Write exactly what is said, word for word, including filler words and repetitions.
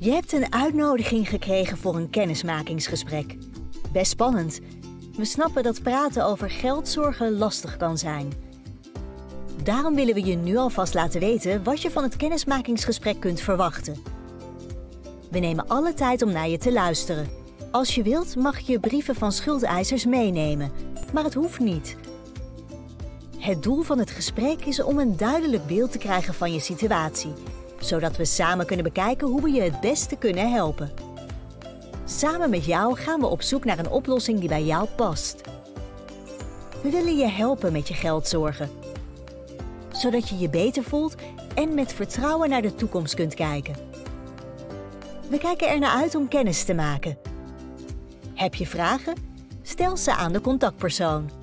Je hebt een uitnodiging gekregen voor een kennismakingsgesprek. Best spannend. We snappen dat praten over geldzorgen lastig kan zijn. Daarom willen we je nu alvast laten weten wat je van het kennismakingsgesprek kunt verwachten. We nemen alle tijd om naar je te luisteren. Als je wilt mag je brieven van schuldeisers meenemen, maar het hoeft niet. Het doel van het gesprek is om een duidelijk beeld te krijgen van je situatie, zodat we samen kunnen bekijken hoe we je het beste kunnen helpen. Samen met jou gaan we op zoek naar een oplossing die bij jou past. We willen je helpen met je geldzorgen, zodat je je beter voelt en met vertrouwen naar de toekomst kunt kijken. We kijken er naar uit om kennis te maken. Heb je vragen? Stel ze aan de contactpersoon.